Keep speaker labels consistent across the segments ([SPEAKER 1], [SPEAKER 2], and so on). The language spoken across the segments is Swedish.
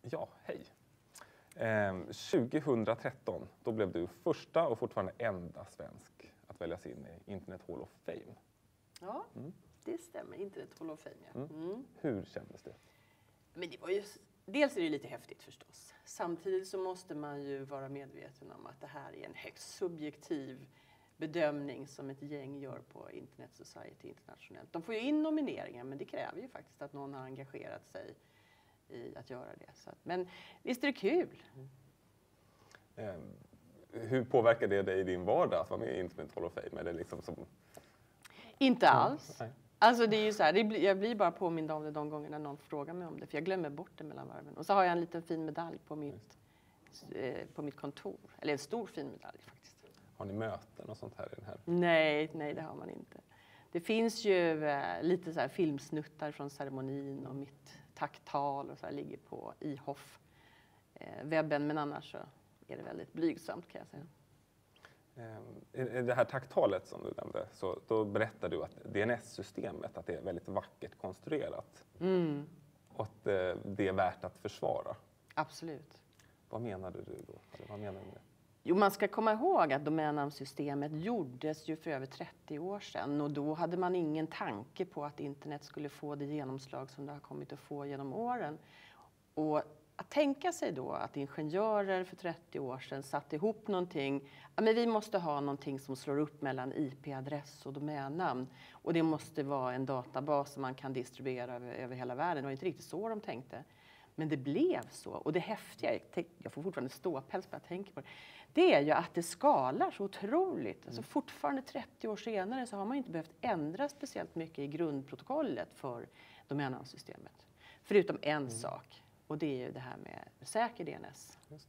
[SPEAKER 1] Ja, hej. 2013, då blev du första och fortfarande enda svensk att väljas in i Internet Hall of Fame.
[SPEAKER 2] Ja, det stämmer. Internet Hall of Fame, ja.
[SPEAKER 1] Hur kändes det?
[SPEAKER 2] Men det var ju, dels är det lite häftigt förstås. Samtidigt så måste man ju vara medveten om att det här är en högst subjektiv bedömning som ett gäng gör på Internet Society internationellt. De får ju in nomineringar, men det kräver ju faktiskt att någon har engagerat sig i att göra det. Så att, men visst är det kul?
[SPEAKER 1] Hur påverkar det dig i din vardag att vara med i Internet Hall of Fame? Är det liksom som...
[SPEAKER 2] Inte alls. Alltså det är ju så här, jag blir bara påmind om det de gångerna någon frågar mig om det. För jag glömmer bort det mellan varven. Och så har jag en liten fin medalj på mitt kontor. Eller en stor fin medalj faktiskt.
[SPEAKER 1] Har ni möten och sånt här i den här?
[SPEAKER 2] Nej, det har man inte. Det finns ju lite så här filmsnuttar från ceremonin och mitt tacktal och så här ligger på IHOF webben. Men annars så är det väldigt blygsamt, kan jag säga.
[SPEAKER 1] I det här tacktalet som du nämnde, så då berättar du att DNS-systemet att det är väldigt vackert konstruerat. Och att det är värt att försvara.
[SPEAKER 2] Absolut.
[SPEAKER 1] Vad menade du då? Eller vad menar du med det?
[SPEAKER 2] Jo, man ska komma ihåg att domännamnsystemet gjordes ju för över 30 år sedan. Och då hade man ingen tanke på att internet skulle få det genomslag som det har kommit att få genom åren. Och att tänka sig då att ingenjörer för 30 år sedan satte ihop någonting. Ja, men vi måste ha någonting som slår upp mellan IP-adress och domännamn. Och det måste vara en databas som man kan distribuera över hela världen. Det var inte riktigt så de tänkte. Men det blev så. Och det häftiga, jag får fortfarande ståpäls på att jag tänker på det. Det är ju att det skalar så otroligt. Alltså fortfarande 30 år senare så har man inte behövt ändra speciellt mycket i grundprotokollet för domännamnsystemet. Förutom en sak. Och det är ju det här med säker DNS.
[SPEAKER 1] Just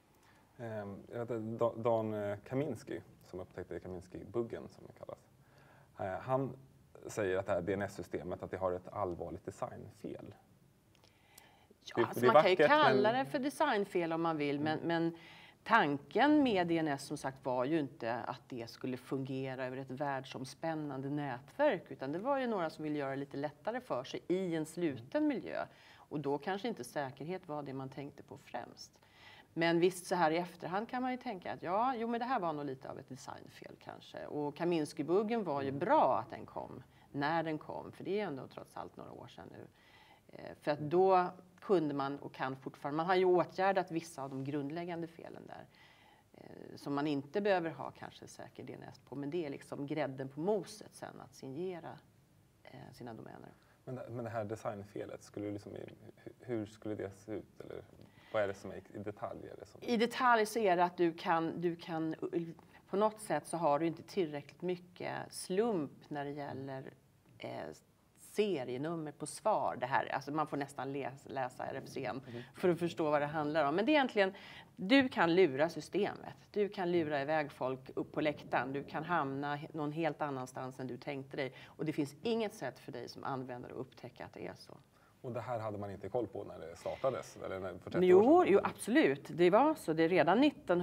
[SPEAKER 1] det. Dan Kaminsky, som upptäckte Kaminsky-buggen som det kallas. Han säger att det här DNS-systemet att det har ett allvarligt designfel.
[SPEAKER 2] Ja, alltså man kan ju kalla det för designfel om man vill. Men tanken med DNS som sagt var ju inte att det skulle fungera över ett världsomspännande nätverk. Utan det var ju några som ville göra det lite lättare för sig i en sluten miljö. Och då kanske inte säkerhet var det man tänkte på främst. Men visst, så här i efterhand kan man ju tänka att men det här var nog lite av ett designfel kanske. Och Kaminsky-buggen var ju bra att den kom när den kom. För det är ändå trots allt några år sedan nu. För att då kunde man och kan fortfarande, man har ju åtgärdat vissa av de grundläggande felen där. Som man inte behöver ha kanske säker DNS på. Men det är liksom grädden på moset sen att signera sina domäner.
[SPEAKER 1] Men det här designfelet, hur skulle det se ut? Eller vad är det som är i detalj?
[SPEAKER 2] I detalj så är det att du kan på något sätt så har du inte tillräckligt mycket slump när det gäller serienummer på svar. Det här, alltså man får nästan läsa RFC:n för att förstå vad det handlar om. Men det är egentligen, du kan lura systemet. Du kan lura iväg folk upp på läktaren. Du kan hamna någon helt annanstans än du tänkte dig. Och det finns inget sätt för dig som användare att upptäcka att det är så.
[SPEAKER 1] Och det här hade man inte koll på när det startades? Eller för 30
[SPEAKER 2] jo,
[SPEAKER 1] år sedan?
[SPEAKER 2] Jo, absolut. Det var så. Det är redan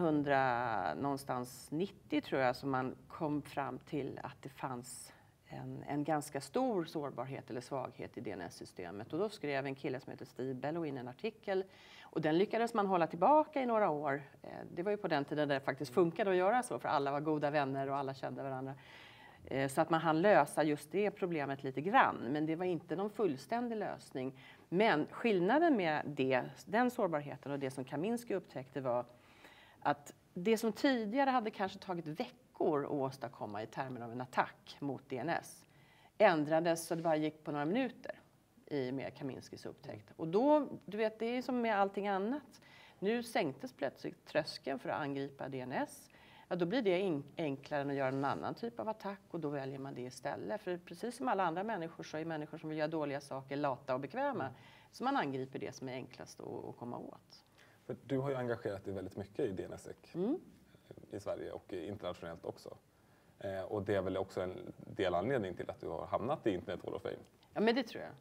[SPEAKER 2] 1990 tror jag som man kom fram till att det fanns en ganska stor sårbarhet eller svaghet i DNS-systemet. Och då skrev en kille som heter Steve Bellowin en artikel. Och den lyckades man hålla tillbaka i några år. Det var ju på den tiden det faktiskt funkade att göra så. För alla var goda vänner och alla kände varandra. Så att man hann lösa just det problemet lite grann. Men det var inte någon fullständig lösning. Men skillnaden med den sårbarheten och det som Kaminsky upptäckte var att det som tidigare hade kanske tagit veckor att åstadkomma i termer av en attack mot DNS ändrades så det bara gick på några minuter i med Kaminskys upptäckt. Och då, du vet, det är som med allting annat. Nu sänktes plötsligt tröskeln för att angripa DNS. Ja, då blir det enklare än att göra en annan typ av attack och då väljer man det istället. För precis som alla andra människor så är människor som vill göra dåliga saker lata och bekväma. Så man angriper det som är enklast att komma åt.
[SPEAKER 1] För du har ju engagerat dig väldigt mycket i DNSSEC i Sverige och internationellt också. Och det är väl också en delanledning till att du har hamnat i Internet Hall of Fame.
[SPEAKER 2] Ja, men det tror jag.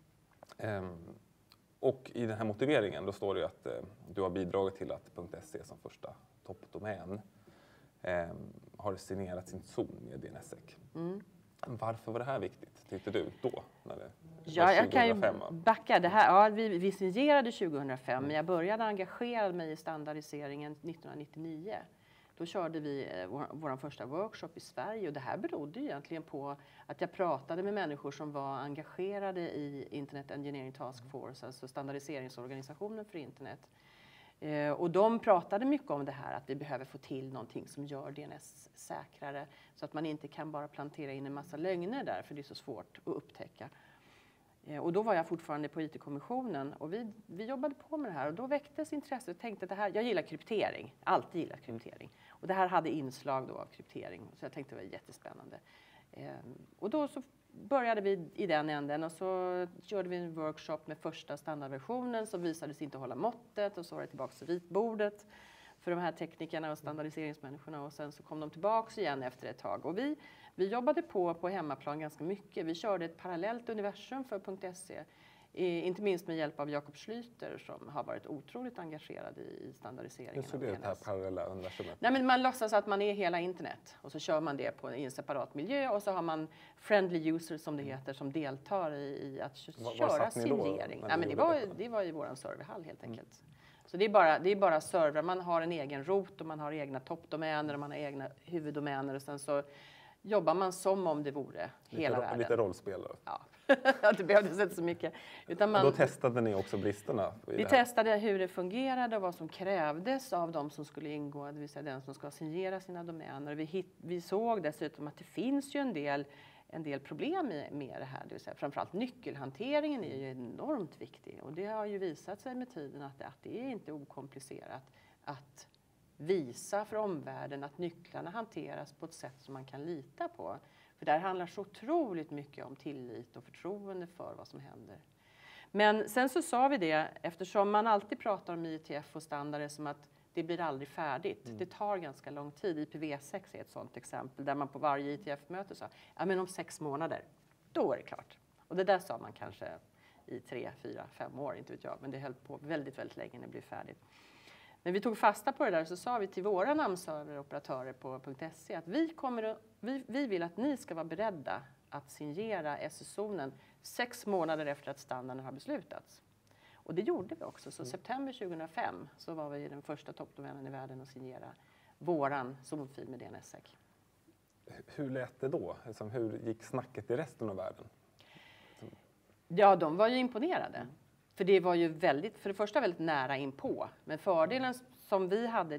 [SPEAKER 1] Och i den här motiveringen då står det att du har bidragit till att .se som första toppdomän har signerat sin zon med DNSSEC. Varför var det här viktigt, tyckte du då? När det
[SPEAKER 2] Ja,
[SPEAKER 1] var
[SPEAKER 2] jag kan ju
[SPEAKER 1] 2005?
[SPEAKER 2] backa. Det här, ja, vi signerade 2005, men jag började engagera mig i standardiseringen 1999. Då körde vi vår första workshop i Sverige och det här berodde egentligen på att jag pratade med människor som var engagerade i Internet Engineering Task Force, alltså standardiseringsorganisationen för internet. Och de pratade mycket om det här att vi behöver få till någonting som gör DNS säkrare så att man inte kan bara plantera in en massa lögner där för det är så svårt att upptäcka. Och då var jag fortfarande på IT-kommissionen och vi jobbade på med det här och då väcktes intresset och tänkte att det här, jag gillar kryptering, alltid gillat kryptering. Och det här hade inslag då av kryptering så jag tänkte det var jättespännande. Och då så började vi i den änden och så körde vi en workshop med första standardversionen som visade sig inte hålla måttet och så var det tillbaka till ritbordet för de här teknikerna och standardiseringsmänniskorna och sen så kom de tillbaka igen efter ett tag. Och vi jobbade på hemmaplan ganska mycket. Vi körde ett parallellt universum för .se. Inte minst med hjälp av Jakob Schlüter som har varit otroligt engagerad i standardiseringen.
[SPEAKER 1] Hur såg det här parallella universumet?
[SPEAKER 2] Nej, men man låtsas att man är hela internet och så kör man det i en separat miljö och så har man friendly users som det heter som deltar i att köra signering. Nej, men det var i våran serverhall helt enkelt. Så det är bara servrar. Man har en egen rot och man har egna toppdomäner och man har egna huvuddomäner och sen så jobbar man som om det vore hela världen.
[SPEAKER 1] Lite rollspel då?
[SPEAKER 2] Ja, det behövdes inte så mycket. Utan
[SPEAKER 1] då testade ni också bristerna?
[SPEAKER 2] Vi testade hur det fungerade och vad som krävdes av de som skulle ingå, det vill säga den som ska signera sina domäner. Vi såg dessutom att det finns ju en del problem med det här. Det vill säga, framförallt nyckelhanteringen är ju enormt viktig och det har ju visat sig med tiden att det är inte okomplicerat att visa för omvärlden att nycklarna hanteras på ett sätt som man kan lita på. För där handlar så otroligt mycket om tillit och förtroende för vad som händer. Men sen så sa vi det, eftersom man alltid pratar om IETF och standarder som att det blir aldrig färdigt. Det tar ganska lång tid. IPv6 är ett sådant exempel där man på varje IETF-möte sa ja men om 6 månader, då är det klart. Och det där sa man kanske i 3, 4, 5 år, inte vet jag. Men det höll på väldigt, väldigt länge när det blev färdigt. När vi tog fasta på det där så sa vi till våra namnserveroperatörer på .se att vi vill att ni ska vara beredda att signera SS-zonen 6 månader efter att standarden har beslutats. Och det gjorde vi också. Så september 2005 så var vi den första toppdomänen i världen att signera våran zonfil med DNSSEC.
[SPEAKER 1] Hur lät det då? Alltså, hur gick snacket i resten av världen?
[SPEAKER 2] Ja, de var ju imponerade. För det var ju för det första väldigt nära inpå. Men fördelen som vi hade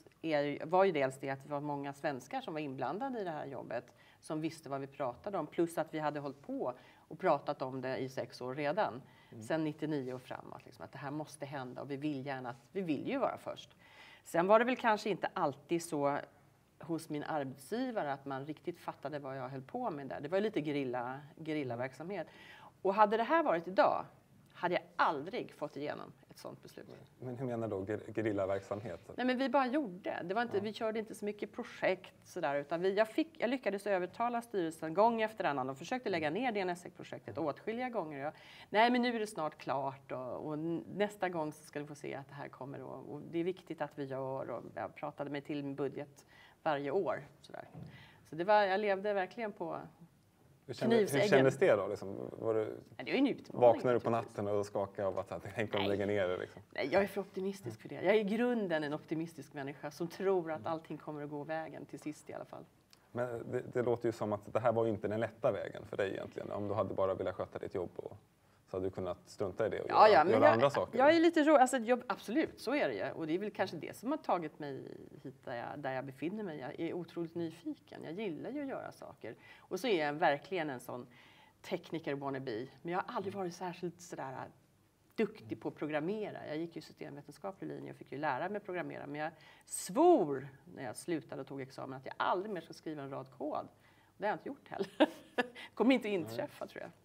[SPEAKER 2] var ju dels det att det var många svenskar som var inblandade i det här jobbet. Som visste vad vi pratade om. Plus att vi hade hållit på och pratat om det i 6 år redan. Sen 99 och framåt. Liksom, att det här måste hända och vi vill ju vara först. Sen var det väl kanske inte alltid så hos min arbetsgivare att man riktigt fattade vad jag höll på med där. Det var lite gerillaverksamhet. Och hade det här varit idag hade jag aldrig fått igenom ett sådant beslut.
[SPEAKER 1] Men hur menar du gerillaverksamhet?
[SPEAKER 2] Nej, men vi bara gjorde. Det var inte, vi körde inte så mycket projekt sådär, utan jag lyckades övertala styrelsen gång efter annan. De försökte lägga ner DNSSEC-projektet åtskilliga gånger. Nej, men nu är det snart klart och nästa gång så ska du få se att det här kommer och det är viktigt att vi gör och jag pratade mig till min budget varje år. Sådär. Så jag levde verkligen på
[SPEAKER 1] hur kändes det då? Liksom,
[SPEAKER 2] det är en utmaning.
[SPEAKER 1] Vaknade du på natten och skakade av att tänk om de lägger ner det? Liksom?
[SPEAKER 2] Nej, jag är för optimistisk för det. Jag är i grunden en optimistisk människa som tror att allting kommer att gå vägen till sist i alla fall.
[SPEAKER 1] Men det låter ju som att det här var ju inte den lätta vägen för dig egentligen. Om du hade bara velat sköta ditt jobb så hade du kunnat strunta i det och göra andra saker.
[SPEAKER 2] Jag är lite rolig. Alltså, absolut, så är det ju. Och det är väl kanske det som har tagit mig hit där jag befinner mig. Jag är otroligt nyfiken. Jag gillar ju att göra saker. Och så är jag verkligen en sån tekniker wannabe. Men jag har aldrig varit särskilt sådär duktig på att programmera. Jag gick ju systemvetenskaplig linje och fick ju lära mig programmera. Men jag svor när jag slutade och tog examen att jag aldrig mer ska skriva en rad kod. Det har jag inte gjort heller. Det kommer inte inträffa, tror jag.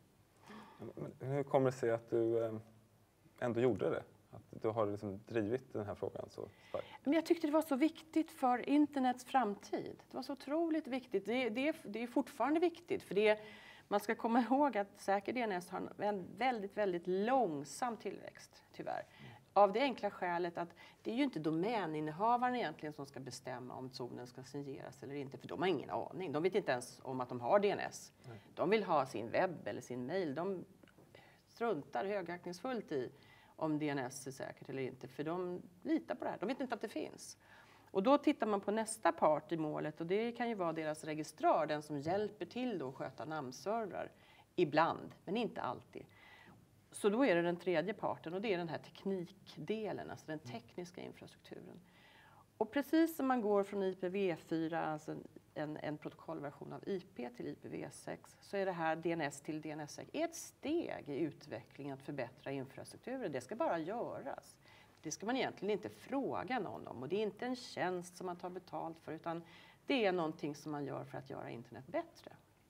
[SPEAKER 1] Men hur kommer det sig att du ändå gjorde det? Att du har liksom drivit den här frågan så starkt?
[SPEAKER 2] Men jag tyckte det var så viktigt för internets framtid. Det var så otroligt viktigt. Det är fortfarande viktigt. För man ska komma ihåg att säker DNS har en väldigt, väldigt långsam tillväxt, tyvärr. Av det enkla skälet att det är ju inte domäninnehavaren egentligen som ska bestämma om zonen ska signeras eller inte. För de har ingen aning. De vet inte ens om att de har DNS. Nej. De vill ha sin webb eller sin mail. De struntar högaktningsfullt i om DNS är säkert eller inte. För de litar på det här. De vet inte att det finns. Och då tittar man på nästa part i målet. Och det kan ju vara deras registrar. Den som hjälper till då att sköta namnservrar. Ibland, men inte alltid. Så då är det den tredje parten och det är den här teknikdelen, alltså den tekniska infrastrukturen. Och precis som man går från IPv4, alltså en protokollversion av IP till IPv6, så är det här DNS till DNSSEC ett steg i utvecklingen att förbättra infrastrukturen. Det ska bara göras. Det ska man egentligen inte fråga någon om och det är inte en tjänst som man tar betalt för utan det är någonting som man gör för att göra internet bättre.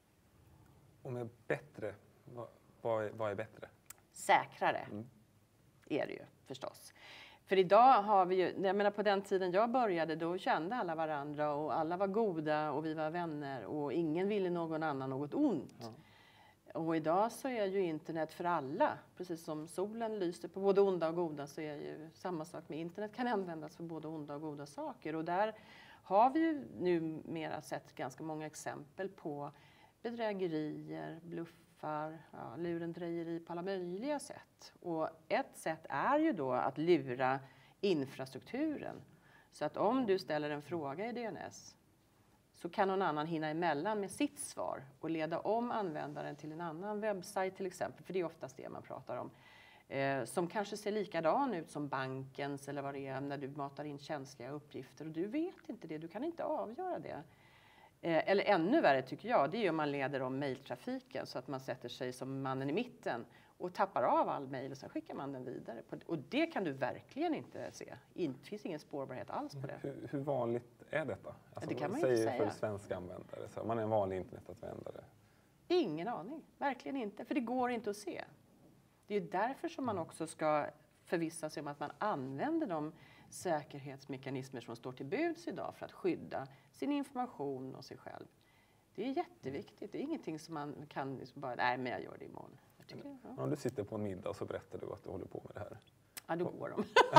[SPEAKER 1] Och med bättre, vad är bättre?
[SPEAKER 2] Säkrare är det ju förstås. För idag har vi ju, jag menar på den tiden jag började då kände alla varandra och alla var goda och vi var vänner och ingen ville någon annan något ont. Ja. Och idag så är ju internet för alla. Precis som solen lyser på både onda och goda så är ju samma sak med internet kan användas för både onda och goda saker. Och där har vi ju numera sett ganska många exempel på bedrägerier, bluffar, lurendrejeri på alla möjliga sätt. Och ett sätt är ju då att lura infrastrukturen. Så att om du ställer en fråga i DNS så kan någon annan hinna emellan med sitt svar och leda om användaren till en annan webbsajt till exempel. För det är oftast det man pratar om. Som kanske ser likadan ut som bankens eller vad det är när du matar in känsliga uppgifter. Och du vet inte det, du kan inte avgöra det. Eller ännu värre tycker jag, det är om man leder om mejltrafiken så att man sätter sig som mannen i mitten och tappar av all mejl och sen skickar man den vidare. Och det kan du verkligen inte se. Det finns ingen spårbarhet alls på det.
[SPEAKER 1] Hur vanligt är detta? Alltså,
[SPEAKER 2] det kan man inte säga.
[SPEAKER 1] För svenska användare, så man är en vanlig internetanvändare.
[SPEAKER 2] Ingen aning, verkligen inte. För det går inte att se. Det är därför som man också ska förvissa sig om att man använder de säkerhetsmekanismer som står till buds idag för att skydda sin information och sig själv. Det är jätteviktigt. Det är ingenting som man kan liksom bara, nej men jag gör det imorgon.
[SPEAKER 1] Om du sitter på en middag och så berättar du att du håller på med det här.
[SPEAKER 2] Ja, då går de.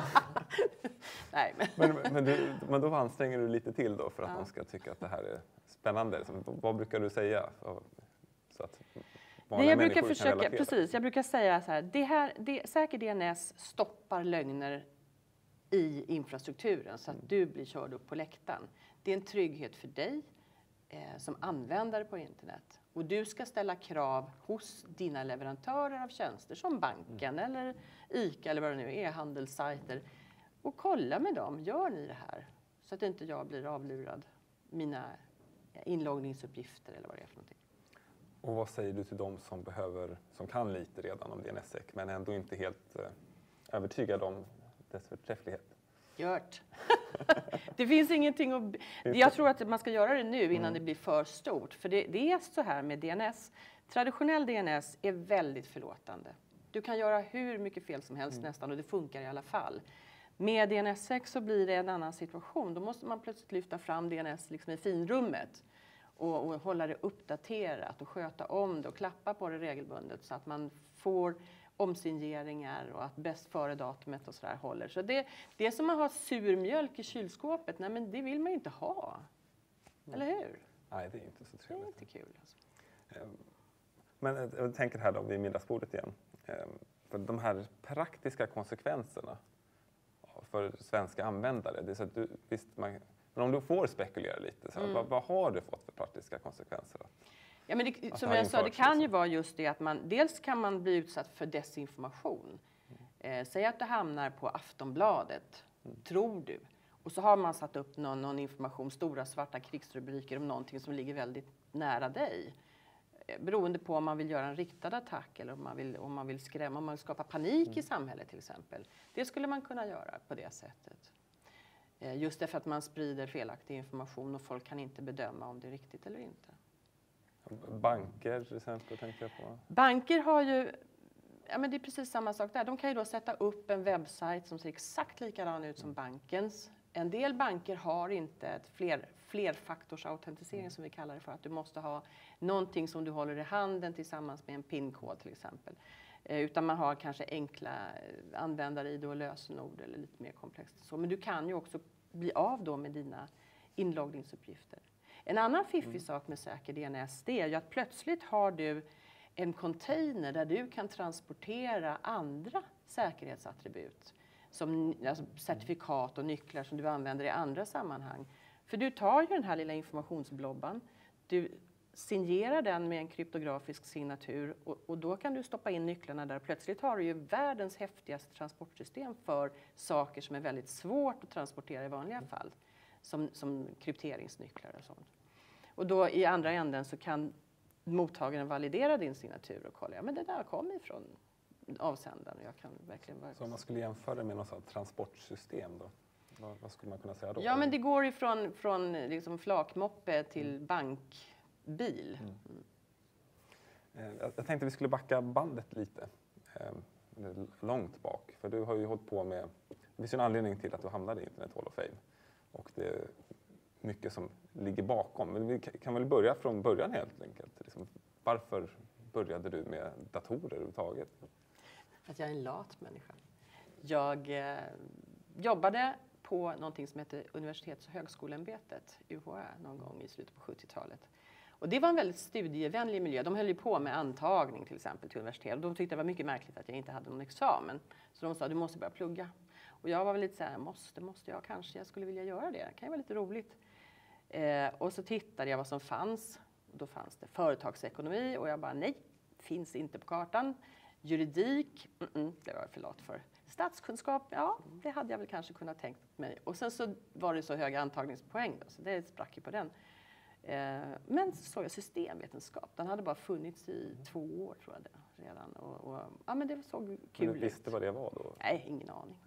[SPEAKER 2] Nej,
[SPEAKER 1] men då anstränger du lite till då för att man ska tycka att det här är spännande. Vad brukar du säga? Så att
[SPEAKER 2] jag brukar säga så här, säker DNS stoppar lögner i infrastrukturen så att du blir körd upp på läktaren. Det är en trygghet för dig som användare på internet. Och du ska ställa krav hos dina leverantörer av tjänster som banken eller ICA eller vad det nu är, handelssajter. Och kolla med dem, gör ni det här? Så att inte jag blir avlurad mina inloggningsuppgifter eller vad det är för någonting.
[SPEAKER 1] Och vad säger du till dem som kan lite redan om DNSSEC men ändå inte helt övertygad om dess förträfflighet?
[SPEAKER 2] Gjort. Det finns ingenting att... Jag tror att man ska göra det nu innan det blir för stort. För det är så här med DNS. Traditionell DNS är väldigt förlåtande. Du kan göra hur mycket fel som helst nästan och det funkar i alla fall. Med DNSSEC så blir det en annan situation. Då måste man plötsligt lyfta fram DNS liksom i finrummet. Och hålla det uppdaterat och sköta om det och klappa på det regelbundet så att man får omsigneringar och att bäst före datumet och så där håller. Så det är som att ha surmjölk i kylskåpet. Nej, men det vill man ju inte ha. Eller hur?
[SPEAKER 1] Nej, det är inte så trevligt.
[SPEAKER 2] Det är inte kul. Alltså.
[SPEAKER 1] Men jag tänker här då vid middagsbordet igen. För de här praktiska konsekvenserna för svenska användare. Det är så att men om du får spekulera lite, så vad har du fått för praktiska konsekvenser?
[SPEAKER 2] Ja, men som jag sa, det kan ju vara just det att dels kan man bli utsatt för desinformation. Säg att du hamnar på Aftonbladet, tror du. Och så har man satt upp någon information, stora svarta krigsrubriker om någonting som ligger väldigt nära dig. Beroende på om man vill göra en riktad attack eller om man vill skrämma, om man vill skapa panik i samhället till exempel. Det skulle man kunna göra på det sättet. Just därför att man sprider felaktig information och folk kan inte bedöma om det är riktigt eller inte.
[SPEAKER 1] Banker till exempel tänker jag på.
[SPEAKER 2] Banker har ju, ja men det är precis samma sak där. De kan ju då sätta upp en webbsajt som ser exakt likadan ut som bankens. En del banker har inte ett flerfaktorsautentisering som vi kallar det för. Att du måste ha någonting som du håller i handen tillsammans med en PIN-kod till exempel. Utan man har kanske enkla användare-id och lösenord eller lite mer komplext. Så. Men du kan ju också bli av då med dina inloggningsuppgifter. En annan fiffig sak med säker DNS, det är ju att plötsligt har du en container där du kan transportera andra säkerhetsattribut. Som alltså certifikat och nycklar som du använder i andra sammanhang. För du tar ju den här lilla informationsblobban, du signerar den med en kryptografisk signatur och då kan du stoppa in nycklarna där. Plötsligt har du ju världens häftigaste transportsystem för saker som är väldigt svårt att transportera i vanliga fall. Som krypteringsnycklar och sånt. Och då i andra änden så kan mottagaren validera din signatur och kolla, ja men det där kommer ifrån avsändaren. Jag kan verkligen
[SPEAKER 1] Så om man skulle jämföra med något sådant transportsystem då? Vad skulle man kunna säga då?
[SPEAKER 2] Ja, men det går ju från liksom flakmoppe till bankbil.
[SPEAKER 1] Jag tänkte vi skulle backa bandet lite. Långt bak. För du har ju hållit på med... Det finns ju en anledning till att du hamnade i Internet Hall of Fame. Och det är mycket som ligger bakom. Men vi kan väl börja från början helt enkelt. Liksom, varför började du med datorer överhuvudtaget?
[SPEAKER 2] Att jag är en lat människa. Jag jobbade på någonting som heter Universitets- och högskoleämbetet, UHÄ, någon gång i slutet på 70-talet. Och det var en väldigt studievänlig miljö. De höll ju på med antagning till exempel till universitet. Och de tyckte det var mycket märkligt att jag inte hade någon examen. Så de sa, du måste börja plugga. Och jag var väl lite så här, måste jag kanske, jag skulle vilja göra det. Det kan ju vara lite roligt. Och så tittade jag vad som fanns. Och då fanns det företagsekonomi och jag bara, nej, finns inte på kartan. Juridik, det var jag för lat för. Statskunskap, ja, det hade jag väl kanske kunnat tänkt mig. Och sen så var det så höga antagningspoäng då, så det sprack ju på den. Men så såg jag systemvetenskap. Den hade bara funnits i 2 år tror jag det redan. Och ja, men det såg kul ut.
[SPEAKER 1] Du visste vad det var då?
[SPEAKER 2] Nej, ingen aning.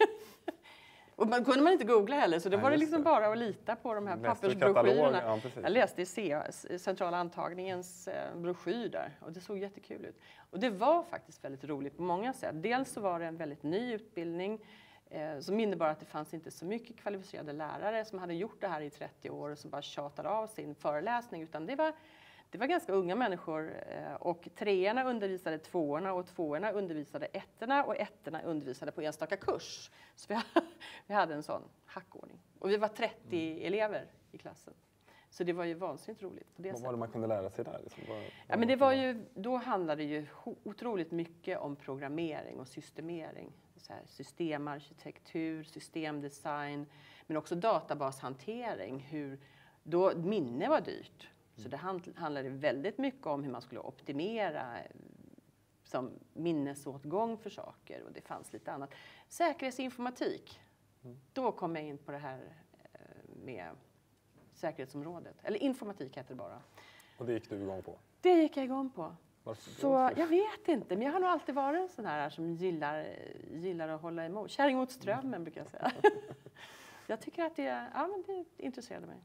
[SPEAKER 2] Och kunde man inte googla heller, så det var det liksom bara att lita på de här pappersbroschyrerna.
[SPEAKER 1] Ja,
[SPEAKER 2] jag läste i centrala antagningens broschyr där och det såg jättekul ut. Och det var faktiskt väldigt roligt på många sätt. Dels så var det en väldigt ny utbildning som innebar att det fanns inte så mycket kvalificerade lärare som hade gjort det här i 30 år och som bara tjatade av sin föreläsning, utan det var ganska unga människor och 3:orna undervisade 2:orna och 2:orna undervisade 1:orna och 1:orna undervisade på enstaka kurs. Så vi hade en sån hackordning. Och vi var 30 elever i klassen. Så det var ju vansinnigt roligt på det sättet.
[SPEAKER 1] Vad var det man kunde lära sig där? Liksom?
[SPEAKER 2] Ja, men det var ju, då handlade det ju otroligt mycket om programmering och systemering. Så här, systemarkitektur, systemdesign, men också databashantering. Då minne var dyrt. Så det handlade väldigt mycket om hur man skulle optimera som minnesåtgång för saker. Och det fanns lite annat. Säkerhetsinformatik. Då kom jag in på det här med säkerhetsområdet. Eller informatik heter det bara.
[SPEAKER 1] Och det gick du igång på?
[SPEAKER 2] Det gick jag igång på.
[SPEAKER 1] Varför?
[SPEAKER 2] Så jag vet inte, men jag har nog alltid varit en sån här som gillar att hålla emot. Kärring mot strömmen brukar jag säga. Jag tycker att det intresserade mig.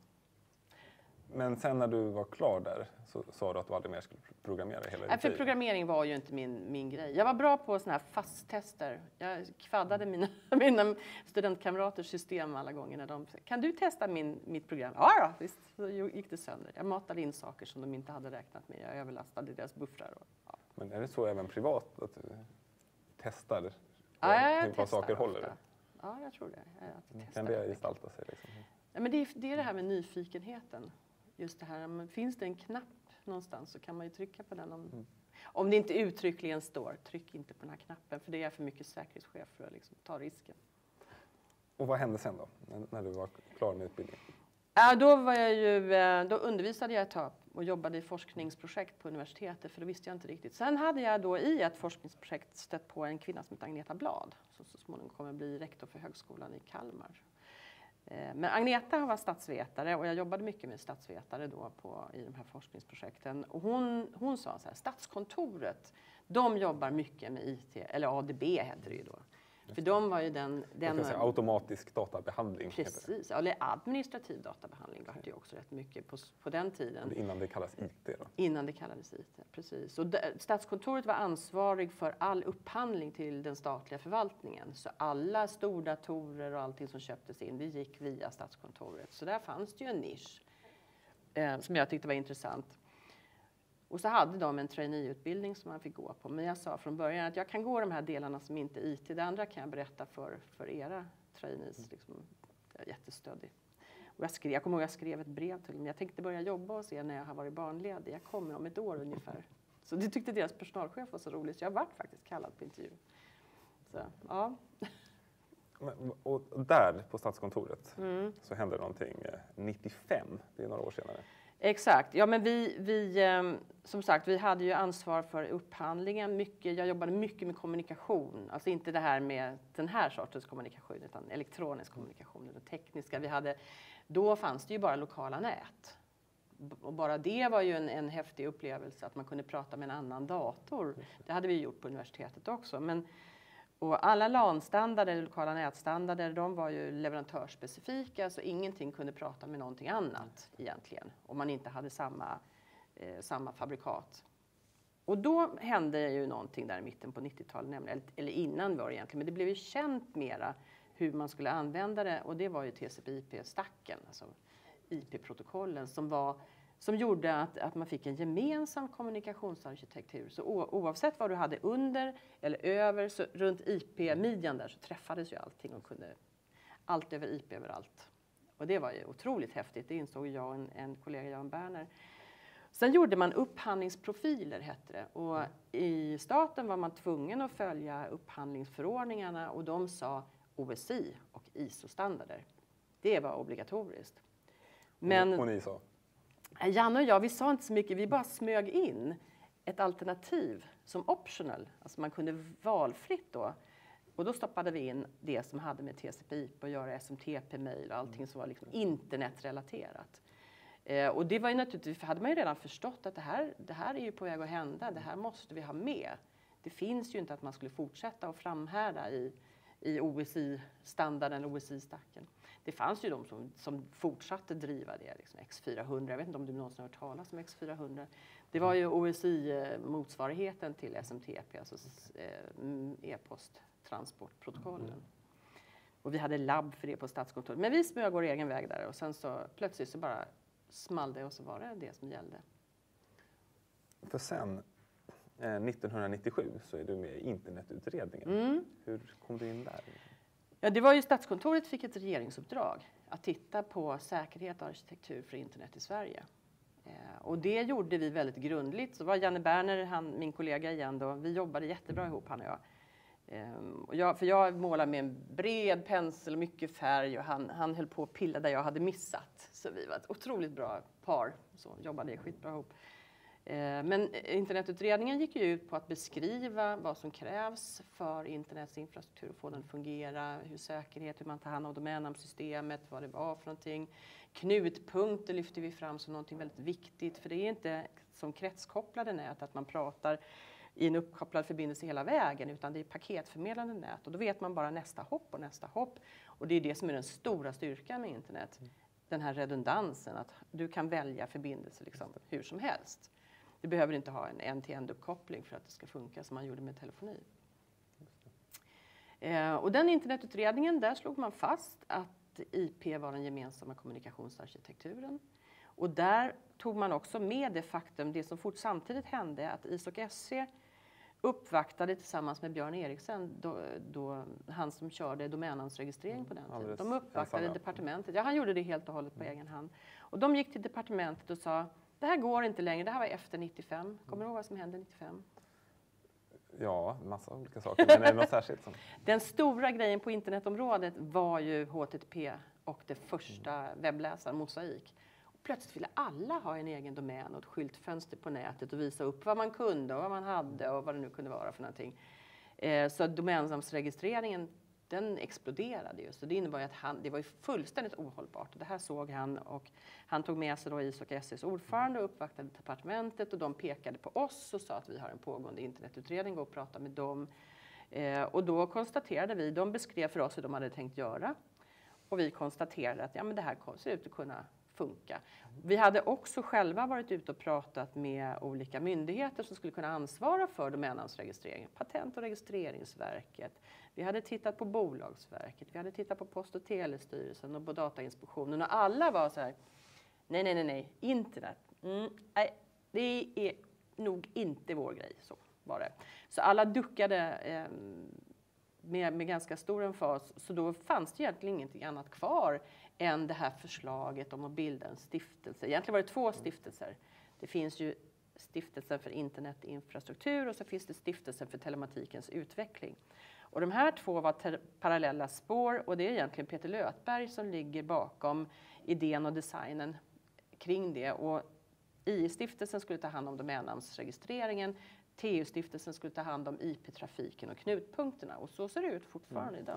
[SPEAKER 1] Men sen när du var klar där så sa du att du aldrig mer skulle programmera hela din tid.
[SPEAKER 2] För programmering var ju inte min grej. Jag var bra på såna här fasttester. Jag kvaddade mina studentkamraters system alla gånger när de sa, kan du testa mitt program? Ja då, visst. Så gick det sönder. Jag matade in saker som de inte hade räknat med. Jag överlastade deras buffrar. Ja.
[SPEAKER 1] Men är det så även privat att du testar
[SPEAKER 2] vad
[SPEAKER 1] saker
[SPEAKER 2] ofta.
[SPEAKER 1] håller?
[SPEAKER 2] Ja, jag tror det.
[SPEAKER 1] Kan det gestalta sig? Liksom?
[SPEAKER 2] Ja, men det är det här med nyfikenheten. Just det här, men finns det en knapp någonstans så kan man ju trycka på den. Om det inte uttryckligen står, tryck inte på den här knappen. För det är för mycket säkerhetschef för att liksom ta risken.
[SPEAKER 1] Och vad hände sen då, när du var klar med utbildningen?
[SPEAKER 2] Ja, då undervisade jag ett tag och jobbade i forskningsprojekt på universitetet, för det visste jag inte riktigt. Sen hade jag då i ett forskningsprojekt stött på en kvinna som heter Agneta Blad, som så småningom kommer att bli rektor för högskolan i Kalmar. Men Agneta var statsvetare och jag jobbade mycket med statsvetare då i de här forskningsprojekten. Och hon sa så här, Statskontoret, de jobbar mycket med IT, eller ADB heter det ju då. För de var ju den
[SPEAKER 1] automatisk databehandling.
[SPEAKER 2] Precis, eller administrativ databehandling var det ju också rätt mycket på den tiden.
[SPEAKER 1] Innan det kallas IT då?
[SPEAKER 2] Innan det kallades IT, precis. Och Statskontoret var ansvarig för all upphandling till den statliga förvaltningen. Så alla stordatorer och allting som köptes in, det gick via Statskontoret. Så där fanns det ju en nisch som jag tyckte var intressant. Och så hade de en traineeutbildning som man fick gå på. Men jag sa från början att jag kan gå de här delarna som inte är IT. Det andra kan jag berätta för era trainees. Liksom. Jag är jättestödig. Och jag kommer ihåg att jag skrev ett brev till dem. Jag tänkte börja jobba hos er när jag har varit barnledig. Jag kommer om ett år ungefär. Så det tyckte deras personalchef var så roligt. Så jag varit faktiskt kallad på intervju. Så, ja.
[SPEAKER 1] Och där på Statskontoret så hände någonting 95, det är några år senare.
[SPEAKER 2] Exakt. Ja, men vi som sagt, vi hade ju ansvar för upphandlingen. Jag jobbade mycket med kommunikation. Alltså inte det här med den här sortens kommunikation, utan elektronisk kommunikation, det tekniska. Då fanns det ju bara lokala nät. Och bara det var ju en häftig upplevelse, att man kunde prata med en annan dator. Det hade vi gjort på universitetet också. Och alla LAN-standarder, lokala nätstandarder, de var ju leverantörsspecifika, så ingenting kunde prata med någonting annat egentligen, om man inte hade samma fabrikat. Och då hände ju någonting där i mitten på 90-talet, nämligen, eller innan var det egentligen, men det blev ju känt mera hur man skulle använda det, och det var ju TCP/IP-stacken, alltså IP-protokollen, som gjorde att man fick en gemensam kommunikationsarkitektur. Så oavsett vad du hade under eller över, så runt IP-midjan där så träffades ju allting och kunde allt över IP överallt. Och det var ju otroligt häftigt, det insåg jag och en kollega, Jan Berner. Sen gjorde man upphandlingsprofiler, hette det. Och i staten var man tvungen att följa upphandlingsförordningarna, och de sa OSI och ISO-standarder. Det var obligatoriskt. Men
[SPEAKER 1] och ni sa?
[SPEAKER 2] Janne och jag, vi sa inte så mycket, vi bara smög in ett alternativ som optional. Alltså man kunde valfritt då. Och då stoppade vi in det som hade med TCP/IP att göra, SMTP-mail och allting som var liksom internetrelaterat. Och det var ju naturligtvis, hade man ju redan förstått att det här är ju på väg att hända, det här måste vi ha med. Det finns ju inte att man skulle fortsätta att framhärda i OSI-standarden, OSI-stacken. Det fanns ju de som fortsatte driva det, liksom X400. Jag vet inte om du någonsin har hört talas om X400. Det var ju OSI-motsvarigheten till SMTP, alltså e-posttransportprotokollen. Och vi hade labb för det på Statskontoret. Men vi smög vår egen väg där, och sen så plötsligt så bara small det, och så var det som gällde.
[SPEAKER 1] För sen 1997 så är du med i internetutredningen. Hur kom du in där?
[SPEAKER 2] Ja, det var ju Statskontoret fick ett regeringsuppdrag att titta på säkerhet och arkitektur för internet i Sverige. Och det gjorde vi väldigt grundligt. Så var Janne Berner, min kollega igen då, vi jobbade jättebra ihop, han och jag. För jag målade med en bred pensel och mycket färg, och han höll på att pilla där jag hade missat. Så vi var ett otroligt bra par, så jobbade skitbra ihop. Men internetutredningen gick ju ut på att beskriva vad som krävs för internets infrastruktur och få den att fungera, hur man tar hand om domännamnsystemet, vad det var för någonting. Knutpunkter lyfter vi fram som någonting väldigt viktigt, för det är inte som kretskopplade nät att man pratar i en uppkopplad förbindelse hela vägen, utan det är paketförmedlande nät, och då vet man bara nästa hopp. Och det är det som är den stora styrkan med internet, den här redundansen, att du kan välja förbindelse liksom hur som helst. Du behöver inte ha en end-till-end-uppkoppling för att det ska funka som man gjorde med telefoni. Och den internetutredningen, där slog man fast att IP var den gemensamma kommunikationsarkitekturen. Och där tog man också med det faktum, det som samtidigt hände, att ISOC-SC uppvaktade tillsammans med Björn Eriksen, då han som körde domännamnsregistrering på den tiden. De uppvaktade departementet. Ja, han gjorde det helt och hållet på egen hand. Och de gick till departementet och sa, det här går inte längre, det här var efter 95. Kommer du ihåg vad som hände 95?
[SPEAKER 1] Ja, massa olika saker, men är det något särskilt?
[SPEAKER 2] Den stora grejen på internetområdet var ju HTTP och det första webbläsaren, Mosaik. Och plötsligt ville alla ha en egen domän och ett skyltfönster på nätet och visa upp vad man kunde och vad man hade och vad det nu kunde vara för någonting. Så domännamnsregistreringen, den exploderade ju. Så det innebar ju att det var ju fullständigt ohållbart. Och det här såg han, och han tog med sig då ISOC-SC:s ordförande och uppvaktade departementet, och de pekade på oss och sa att vi har en pågående internetutredning och prata med dem. Och då konstaterade vi, de beskrev för oss hur de hade tänkt göra. Och vi konstaterade att men det här ser ut att kunna funka. Vi hade också själva varit ute och pratat med olika myndigheter som skulle kunna ansvara för domännamnsregistrering. Patent- och registreringsverket. Vi hade tittat på Bolagsverket. Vi hade tittat på Post- och telestyrelsen och på Datainspektionen. Och alla var så här, nej, internet. Nej, det är nog inte vår grej, så var det. Så alla duckade med ganska stor emfas, så då fanns det egentligen ingenting annat kvar än det här förslaget om att bilda en stiftelse. Egentligen var det 2 stiftelser. Det finns ju Stiftelsen för internetinfrastruktur och så finns det Stiftelsen för telematikens utveckling. Och de här 2 var parallella spår, och det är egentligen Peter Lötberg som ligger bakom idén och designen kring det. Och I-stiftelsen skulle ta hand om domännamnsregistreringen, TU-stiftelsen skulle ta hand om IP-trafiken och knutpunkterna, och så ser det ut fortfarande idag.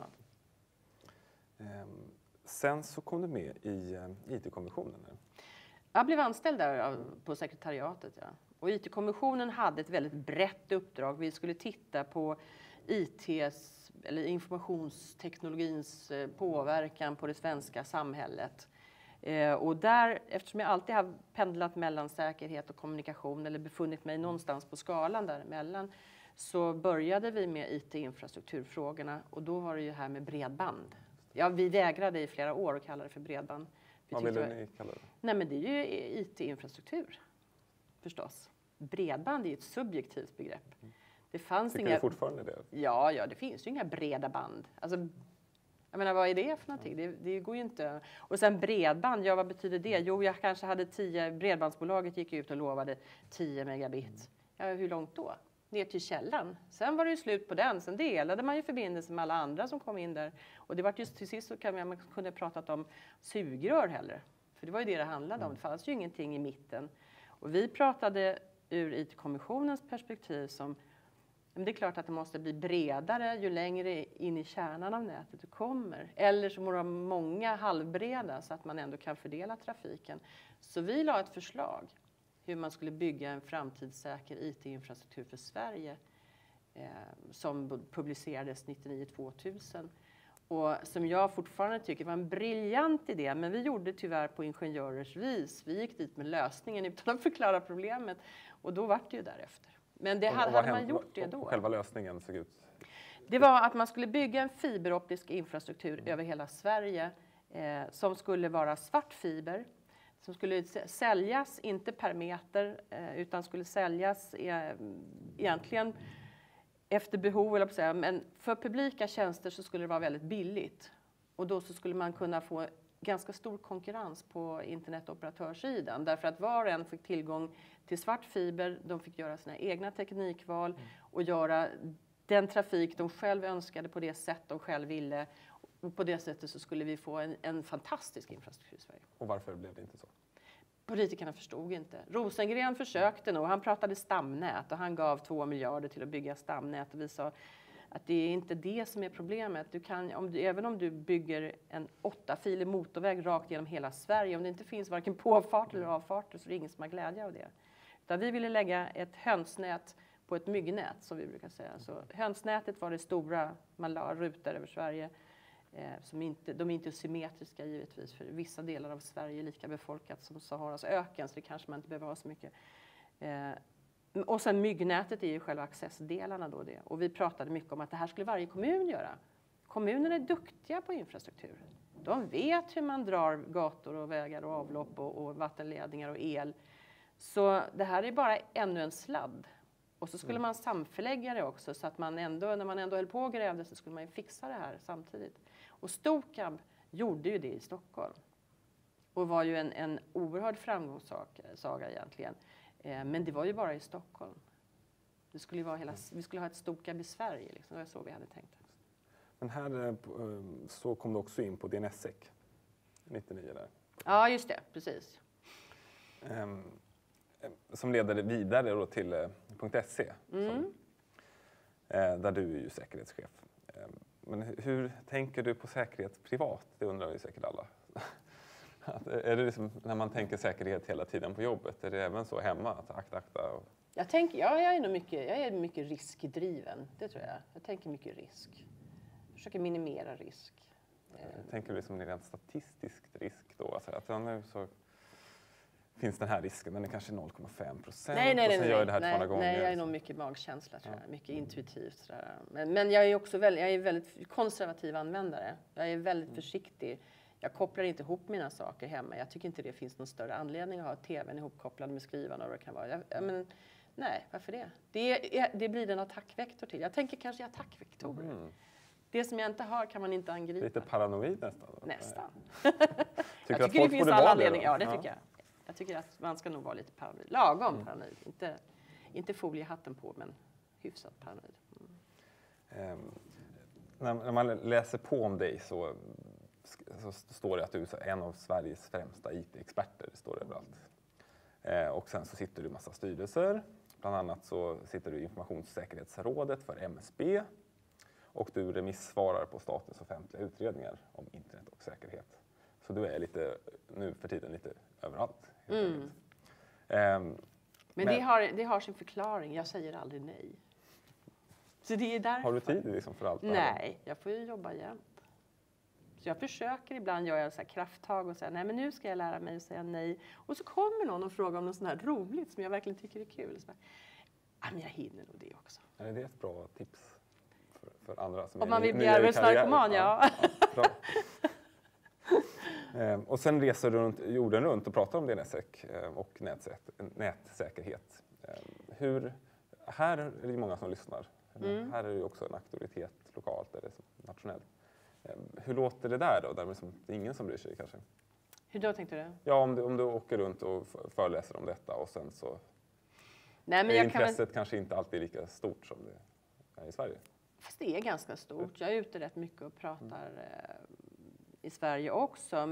[SPEAKER 1] Sen så kom du med i IT-kommissionen.
[SPEAKER 2] Jag blev anställd där på sekretariatet. Ja. Och IT-kommissionen hade ett väldigt brett uppdrag. Vi skulle titta på ITs, eller informationsteknologins påverkan på det svenska samhället. Och där, eftersom jag alltid har pendlat mellan säkerhet och kommunikation eller befunnit mig någonstans på skalan däremellan, så började vi med IT-infrastrukturfrågorna, och då var det ju här med bredband. Ja, vi vägrade i flera år att kalla det för bredband.
[SPEAKER 1] Vad ville ni kalla det?
[SPEAKER 2] Nej, men det är ju IT-infrastruktur förstås. Bredband är ju ett subjektivt begrepp. Det fanns
[SPEAKER 1] Tycker du fortfarande det?
[SPEAKER 2] Ja, det finns ju inga breda band. Alltså, jag menar, vad är det för någonting? Det går ju inte. Och sen bredband, ja, vad betyder det? Jo, jag kanske hade 10, bredbandsbolaget gick ut och lovade 10 megabit. Ja, hur långt då? Ner till källan. Sen var det ju slut på den. Sen delade man ju förbindelsen med alla andra som kom in där. Och det var just till sist så man kunde pratat om sugrör heller. För det var ju det handlade om. Det fanns ju ingenting i mitten. Och vi pratade ur IT-kommissionens perspektiv som, men det är klart att det måste bli bredare ju längre in i kärnan av nätet du kommer. Eller så må det vara många halvbreda så att man ändå kan fördela trafiken. Så vi la ett förslag hur man skulle bygga en framtidssäker IT-infrastruktur för Sverige som publicerades 1999-2000. Och som jag fortfarande tycker var en briljant idé, men vi gjorde tyvärr på ingenjörers vis. Vi gick dit med lösningen utan att förklara problemet, och då var det ju därefter. Men det hade man gjort det då.
[SPEAKER 1] Själva lösningen såg ut?
[SPEAKER 2] Det var att man skulle bygga en fiberoptisk infrastruktur över hela Sverige som skulle vara svart fiber, som skulle säljas inte per meter utan skulle säljas egentligen efter behov, eller på säga, men för publika tjänster så skulle det vara väldigt billigt. Och då så skulle man kunna få ganska stor konkurrens på internetoperatörssidan. Därför att var och en fick tillgång till svart fiber, de fick göra sina egna teknikval och göra den trafik de själv önskade på det sätt de själv ville. Och på det sättet så skulle vi få en fantastisk infrastruktur i Sverige.
[SPEAKER 1] Och varför blev det inte så?
[SPEAKER 2] Politikerna förstod inte. Rosengren försökte nog. Han pratade stamnät och han gav 2 miljarder till att bygga stamnät. Och vi sa att det är inte det som är problemet. Du kan, även om du bygger en 8-filig motorväg rakt genom hela Sverige, om det inte finns varken påfart eller avfarter, så är det ingen som har glädje av det. Utan vi ville lägga ett hönsnät på ett myggnät, som vi brukar säga. Så hönsnätet var det stora, man la rutor över Sverige. De är inte symmetriska givetvis, för vissa delar av Sverige är lika befolkat som Saharas öken, så det kanske man inte behöver ha så mycket. Och sen myggnätet är ju själva accessdelarna då det. Och vi pratade mycket om att det här skulle varje kommun göra. Kommunerna är duktiga på infrastruktur. De vet hur man drar gator och vägar och avlopp och vattenledningar och el. Så det här är bara ännu en sladd. Och så skulle man samförlägga det också, så att man ändå, när man ändå höll på och grävde, så skulle man ju fixa det här samtidigt. Och Stokab gjorde ju det i Stockholm. Och var ju en oerhörd framgångssaga egentligen. Men det var ju bara i Stockholm. Det skulle ju vara vi skulle ha ett Stokab i Sverige, liksom. Det var så vi hade tänkt.
[SPEAKER 1] Men här så kom du också in på DNSSEC 99 där.
[SPEAKER 2] Ja, just det, precis.
[SPEAKER 1] Som leder vidare då till .se, där du är ju säkerhetschef. Men hur tänker du på säkerhet privat? Det undrar ju säkert alla. Är det liksom, när man tänker säkerhet hela tiden på jobbet, är det även så hemma? Att akta?
[SPEAKER 2] Jag är mycket riskdriven, det tror jag. Jag tänker mycket risk. Jag försöker minimera risk.
[SPEAKER 1] Tänker du liksom rent statistiskt risk då? Alltså att nu så finns den här risken, den är kanske 0,5%.
[SPEAKER 2] Nej,
[SPEAKER 1] gör det här 200 gånger.
[SPEAKER 2] Nej, jag är nog mycket magkänsla, tror jag. Mycket intuitivt. Sådär. Men jag är också väldigt konservativ användare. Jag är väldigt försiktig. Jag kopplar inte ihop mina saker hemma. Jag tycker inte det finns någon större anledning att ha tvn ihopkopplad med skrivarna och vad det kan vara. Nej, varför det? Det blir en attackvektor till. Jag tänker kanske i attackvektorer. Det som jag inte har kan man inte angripa.
[SPEAKER 1] Lite paranoid nästan.
[SPEAKER 2] Nästan.
[SPEAKER 1] Tycker
[SPEAKER 2] jag tycker det finns alla anledningar. Ja, det tycker jag. Jag tycker att man ska nog vara lite paranoid. Lagom paranoid. Inte foliehatten på, men hyfsat paranoid.
[SPEAKER 1] När man läser på om dig så står det att du är en av Sveriges främsta IT-experter. Det står överallt. Och sen så sitter du i massa styrelser. Bland annat så sitter du i informationssäkerhetsrådet för MSB. Och du remissvarar på statens offentliga utredningar om internet och säkerhet. Så du är lite, nu för tiden lite överallt.
[SPEAKER 2] Men det har sin förklaring. Jag säger aldrig nej. Så det är därför.
[SPEAKER 1] Har du tid liksom för allt?
[SPEAKER 2] Nej, jag får ju jobba jämt. Så jag försöker ibland göra så här krafttag och säga nej, men nu ska jag lära mig att säga nej. Och så kommer någon och frågar om något sånt här roligt som jag verkligen tycker är kul. Så bara, men jag hinner nog det också.
[SPEAKER 1] Är det ett bra tips för andra? Som
[SPEAKER 2] om man vill bli arbetsnarkoman, ja.
[SPEAKER 1] Och sen reser du jorden runt och pratar om DNSSEC och nätsäkerhet. Här är det många som lyssnar. Här är det också en auktoritet lokalt eller nationellt. Hur låter det där då? Där det är ingen som bryr sig kanske?
[SPEAKER 2] Hur då tänkte du?
[SPEAKER 1] Ja, om du åker runt och föreläser om detta och sen så
[SPEAKER 2] är
[SPEAKER 1] intresset kanske inte alltid lika stort som det är i Sverige.
[SPEAKER 2] Fast det är ganska stort. Jag är ute rätt mycket och pratar i Sverige också.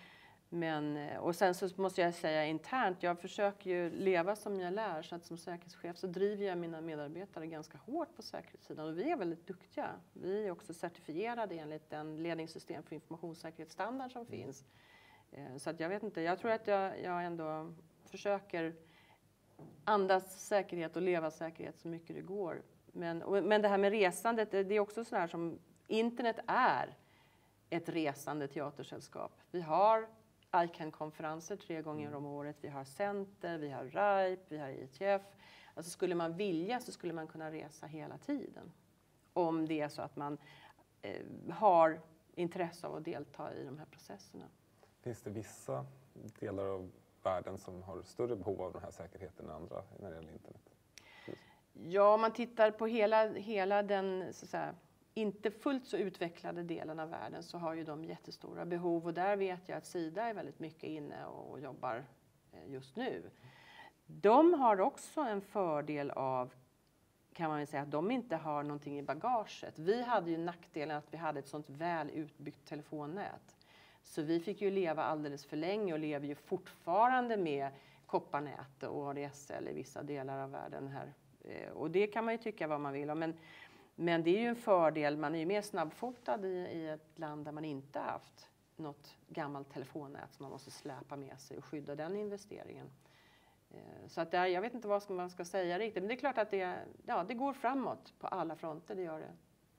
[SPEAKER 2] Och sen så måste jag säga internt, jag försöker ju leva som jag lär. Så att som säkerhetschef så driver jag mina medarbetare ganska hårt på säkerhetssidan. Och vi är väldigt duktiga. Vi är också certifierade enligt den ledningssystem för informationssäkerhetsstandard som finns. Så att jag vet inte, jag tror att jag ändå försöker andas säkerhet och leva säkerhet så mycket det går. Men det här med resandet, det är också sådär som internet är ett resande teatersällskap. Vi har ICANN-konferenser 3 gånger om året. Vi har Center, vi har RIPE, vi har IETF. Alltså skulle man vilja så skulle man kunna resa hela tiden. Om det är så att man har intresse av att delta i de här processerna.
[SPEAKER 1] Finns det vissa delar av världen som har större behov av den här säkerheten än andra när det gäller internet?
[SPEAKER 2] Ja, om man tittar på hela den så att säga, inte fullt så utvecklade delen av världen så har ju de jättestora behov. Och där vet jag att Sida är väldigt mycket inne och jobbar just nu. De har också en fördel av, kan man säga, att de inte har någonting i bagaget. Vi hade ju nackdelen att vi hade ett sånt väl utbyggt telefonnät. Så vi fick ju leva alldeles för länge och lever ju fortfarande med kopparnät och ADSL i vissa delar av världen här. Och det kan man ju tycka vad man vill om. Men det är ju en fördel, man är ju mer snabbfotad i ett land där man inte har haft något gammalt telefonnät som man måste släpa med sig och skydda den investeringen. Så att jag vet inte vad man ska säga riktigt, men det är klart att det går framåt på alla fronter, det gör det.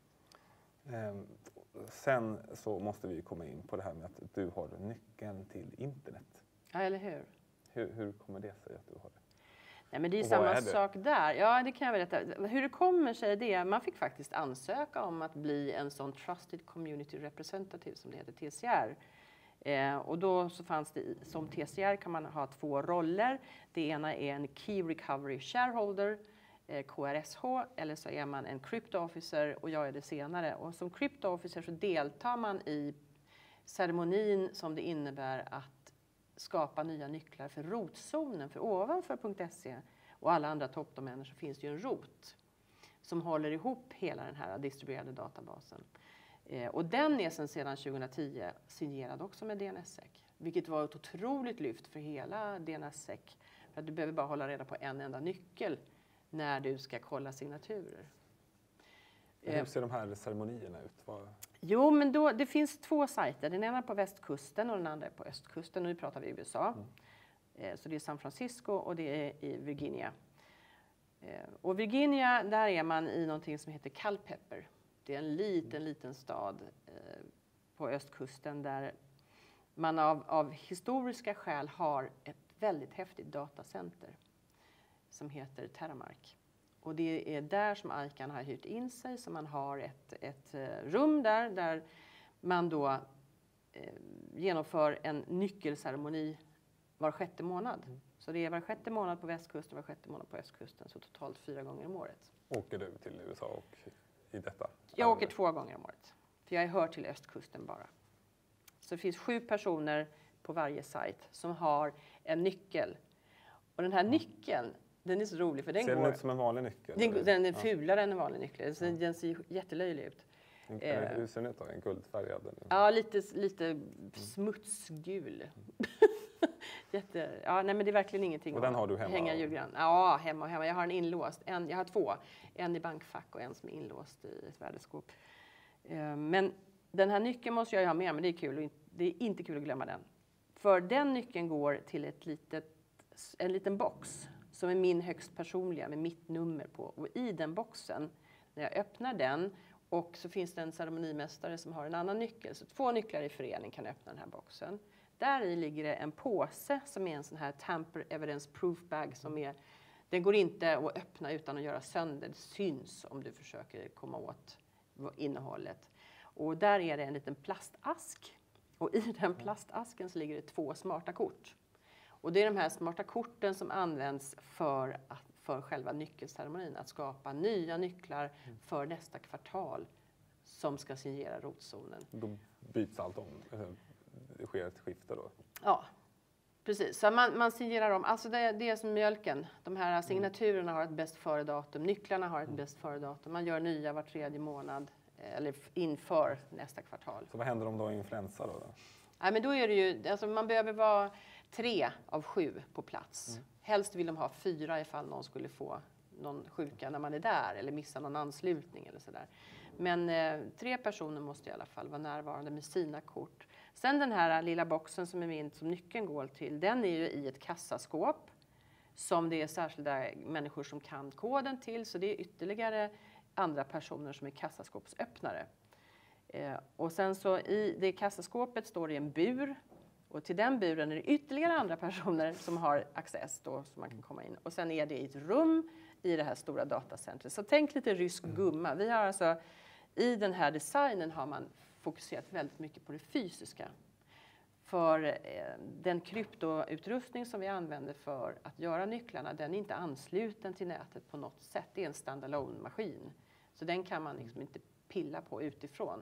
[SPEAKER 1] Sen så måste vi komma in på det här med att du har nyckeln till internet.
[SPEAKER 2] Ja, eller hur?
[SPEAKER 1] Hur kommer det sig att du har det?
[SPEAKER 2] Nej, men det är samma sak där. Ja, det kan jag berätta. Hur det kommer sig det, man fick faktiskt ansöka om att bli en sån Trusted Community Representative som det heter, TCR. Och då så fanns det, som TCR kan man ha 2 roller. Det ena är en Key Recovery Shareholder, KRSH, eller så är man en Crypto Officer och jag är det senare. Och som Crypto Officer så deltar man i ceremonin som det innebär att skapa nya nycklar för rotzonen. För ovanför .se och alla andra toppdomäner så finns det ju en rot som håller ihop hela den här distribuerade databasen. Och den är sedan 2010 signerad också med DNSSEC. Vilket var ett otroligt lyft för hela DNSSEC. För att du behöver bara hålla reda på en enda nyckel när du ska kolla signaturer.
[SPEAKER 1] Hur ser de här ceremonierna ut?
[SPEAKER 2] Jo, men det finns 2 sajter. Den ena är på västkusten och den andra är på östkusten. Nu pratar vi USA. Så det är San Francisco och det är i Virginia. Och Virginia, där är man i någonting som heter Culpeper. Det är en liten stad på östkusten där man av historiska skäl har ett väldigt häftigt datacenter som heter Terramark. Och det är där som ICANN har hyrt in sig, så man har ett rum där man då genomför en nyckelceremoni var 6:e månad. Så det är var 6:e månad på västkusten och var 6:e månad på östkusten. Så totalt 4 gånger om året.
[SPEAKER 1] Åker du till USA och i detta?
[SPEAKER 2] Jag åker 2 gånger om året. För jag hör till östkusten bara. Så det finns 7 personer på varje sajt som har en nyckel. Och den här nyckeln, den är så rolig för den
[SPEAKER 1] ser
[SPEAKER 2] går...
[SPEAKER 1] den ut som en vanlig nyckel?
[SPEAKER 2] Den är fulare än en vanlig nyckel. Så den ser jättelöjlig ut.
[SPEAKER 1] Hur ser den ut då? En guldfärgad?
[SPEAKER 2] Ja, lite smutsgul. Ja, nej, men det är verkligen ingenting
[SPEAKER 1] och den har du hemma?
[SPEAKER 2] Hänga julgran. Ja, hemma. Jag har en inlåst. Jag har 2. En i bankfack och en som är inlåst i ett värdeskåp. Men den här nyckeln måste jag ju ha med, men det är kul. Det är inte kul att glömma den. För den nyckeln går till en liten box som är min högst personliga med mitt nummer på. Och i den boxen, när jag öppnar den, och så finns det en ceremonimästare som har en annan nyckel. Så 2 nycklar i förening kan öppna den här boxen. Där i ligger det en påse som är en sån här tamper evidence proof bag. Den går inte att öppna utan att göra sönder. Det syns om du försöker komma åt innehållet. Och där är det en liten plastask. Och i den plastasken så ligger det 2 smarta kort. Och det är de här smarta korten som används för själva nyckelceremonin. Att skapa nya nycklar för nästa kvartal som ska signera rotzonen.
[SPEAKER 1] Då byts allt om? Det sker ett skifte då?
[SPEAKER 2] Ja, precis. Så man signerar om. Alltså det är som mjölken. De här signaturerna har ett bäst före-datum. Nycklarna har ett bäst före-datum. Man gör nya var 3:e månad. Eller inför nästa kvartal.
[SPEAKER 1] Så vad händer om du har influensa då?
[SPEAKER 2] Ja, men då är det ju, alltså man behöver vara 3 av 7 på plats. Helst vill de ha 4 ifall någon skulle få någon sjuka när man är där. Eller missa någon anslutning eller sådär. Men 3 personer måste i alla fall vara närvarande med sina kort. Sen den här lilla boxen som nyckeln går till. Den är ju i ett kassaskåp. Som det är särskilda människor som kan koden till. Så det är ytterligare andra personer som är kassaskåpsöppnare. Och sen så i det kassaskåpet står det en bur. Och till den buren är det ytterligare andra personer som har access då, så man kan komma in. Och sen är det i ett rum i det här stora datacentret. Så tänk lite rysk gumma. Vi har alltså, i den här designen har man fokuserat väldigt mycket på det fysiska. För den kryptoutrustning som vi använder för att göra nycklarna, den är inte ansluten till nätet på något sätt. Det är en standalone-maskin. Så den kan man liksom inte pilla på utifrån.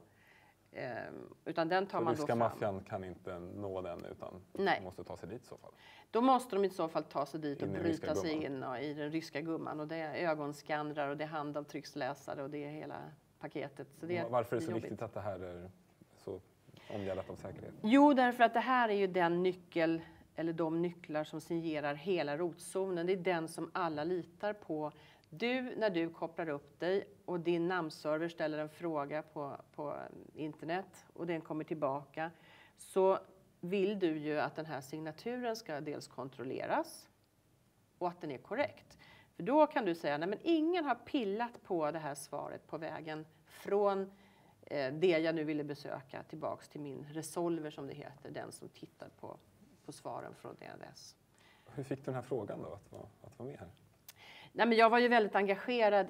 [SPEAKER 2] Utan den tar man då fram.
[SPEAKER 1] Så ryska maffian kan inte nå den utan de måste ta sig dit i så fall?
[SPEAKER 2] Då måste de i så fall ta sig dit och bryta sig in i den ryska gumman. Och det är ögonskannrar och det är handavtrycksläsare och det är hela paketet. Så
[SPEAKER 1] varför är det så viktigt att det här är så omgärdat av säkerhet?
[SPEAKER 2] Jo, därför att det här är ju den nyckel, eller de nycklar som signerar hela rotzonen. Det är den som alla litar på. När du kopplar upp dig och din namnserver ställer en fråga på internet och den kommer tillbaka, så vill du ju att den här signaturen ska dels kontrolleras och att den är korrekt. För då kan du säga, nej men ingen har pillat på det här svaret på vägen från det jag nu ville besöka tillbaks till min resolver som det heter, den som tittar på svaren från DNS.
[SPEAKER 1] Hur fick du den här frågan då att vara med här?
[SPEAKER 2] Nej, men jag var ju väldigt engagerad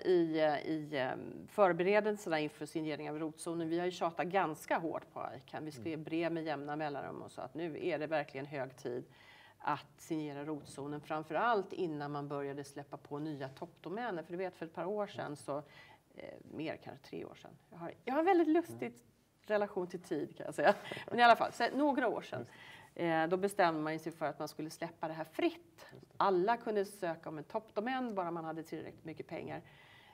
[SPEAKER 2] i förberedelserna inför signering av rotzonen. Vi har ju tjatat ganska hårt på ICANN. Vi skrev brev med jämna mellanrum och sa att nu är det verkligen hög tid att signera rotzonen. Framförallt innan man började släppa på nya toppdomäner. För du vet, för ett par år sedan, mer kanske 3 år sedan. Jag har en väldigt lustig relation till tid kan jag säga. Men i alla fall, så några år sedan. Då bestämde man sig för att man skulle släppa det här fritt. Alla kunde söka om en toppdomän bara man hade tillräckligt mycket pengar.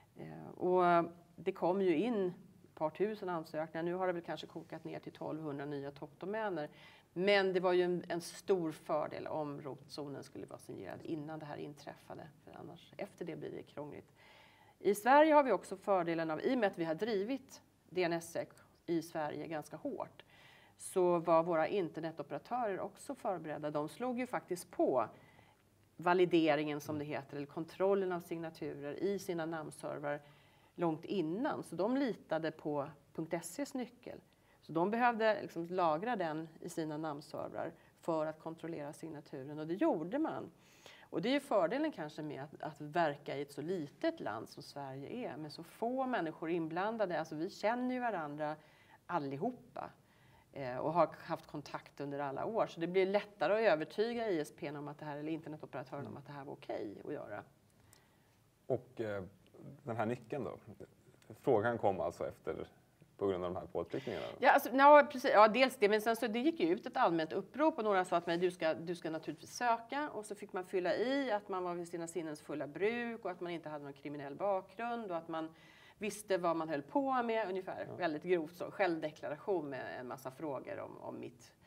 [SPEAKER 2] Och det kom ju in ett par tusen ansökningar. Nu har det väl kanske kokat ner till 1200 nya toppdomäner. Men det var ju en stor fördel om rotzonen skulle vara signerad innan det här inträffade. För annars, efter det blir det krångligt. I Sverige har vi också fördelen av, i och med att vi har drivit DNSSEC i Sverige ganska hårt, så var våra internetoperatörer också förberedda. De slog ju faktiskt på valideringen som det heter, eller kontrollen av signaturer i sina namnserver långt innan. Så de litade på .se's nyckel. Så de behövde liksom lagra den i sina namnservrar för att kontrollera signaturen, och det gjorde man. Och det är ju fördelen kanske med att verka i ett så litet land som Sverige är, med så få människor inblandade. Alltså vi känner ju varandra allihopa. Och har haft kontakt under alla år. Så det blir lättare att övertyga ISP:n om att det här, eller internetoperatören om att det här var okej att göra.
[SPEAKER 1] Och den här nyckeln då? Frågan kom alltså på grund av de här påtryckningarna?
[SPEAKER 2] Ja, alltså, precis. Ja, dels det. Men sen så det gick ju ut ett allmänt upprop och några sa att mig, du ska naturligtvis söka. Och så fick man fylla i att man var vid sina sinnens fulla bruk och att man inte hade någon kriminell bakgrund och att man visste vad man höll på med, ungefär. Ja. Väldigt grovt så. Självdeklaration med en massa frågor om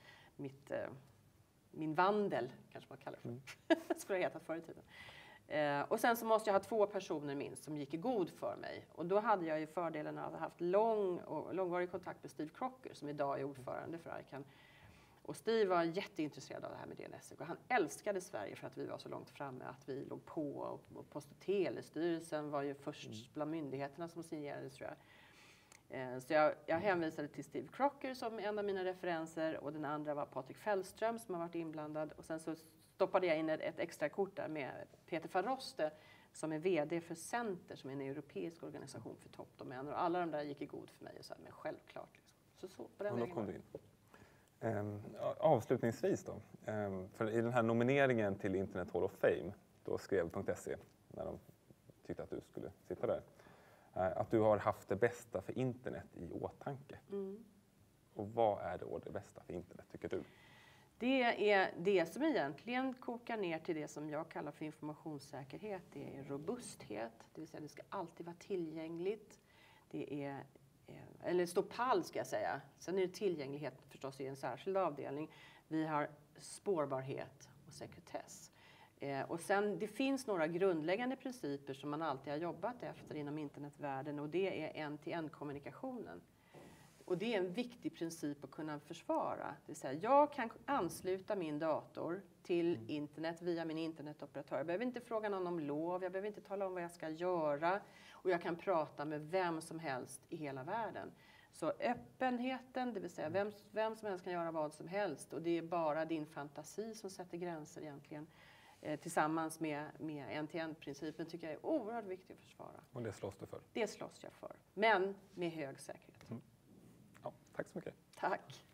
[SPEAKER 2] min vandel, kanske man kallar det för. Skulle det hetat förr i tiden. Och sen så måste jag ha 2 personer minst som gick i god för mig. Och då hade jag ju fördelen av att ha haft långvarig kontakt med Steve Crocker som idag är ordförande för ICANN. Och Steve var jätteintresserad av det här med DNS. Och han älskade Sverige för att vi var så långt framme, att vi låg på. Och Post- och telestyrelsen var ju först bland myndigheterna som signerade, tror jag. Så jag hänvisade till Steve Crocker som en av mina referenser. Och den andra var Patrik Fällström som har varit inblandad. Och sen så stoppade jag in ett extra kort där med Peter van Roste som är vd för Center, som är en europeisk organisation för toppdomäner. Och alla de där gick i god för mig och sa, men självklart. Liksom. Så på den vägen.
[SPEAKER 1] Kom du in. Avslutningsvis då, för i den här nomineringen till Internet Hall of Fame, då skrev .se, när de tyckte att du skulle sitta där, att du har haft det bästa för internet i åtanke. Och vad är då det bästa för internet, tycker du?
[SPEAKER 2] Det är det som egentligen kokar ner till det som jag kallar för informationssäkerhet. Det är robusthet, det vill säga det ska alltid vara tillgängligt. Det är, eller stå pall ska jag säga. Sen är det tillgänglighet förstås i en särskild avdelning. Vi har spårbarhet och sekretess. Och sen det finns några grundläggande principer som man alltid har jobbat efter inom internetvärlden och det är en-till-en-kommunikationen. Och det är en viktig princip att kunna försvara. Det vill säga, jag kan ansluta min dator till internet via min internetoperatör. Jag behöver inte fråga någon om lov, jag behöver inte tala om vad jag ska göra. Och jag kan prata med vem som helst i hela världen. Så öppenheten, det vill säga vem som helst kan göra vad som helst. Och det är bara din fantasi som sätter gränser egentligen. Tillsammans med en-till-en-principen tycker jag är oerhört viktigt att försvara.
[SPEAKER 1] Och det slåss du för?
[SPEAKER 2] Det slåss jag för, men med hög säkerhet.
[SPEAKER 1] Ja, tack så mycket.
[SPEAKER 2] Tack.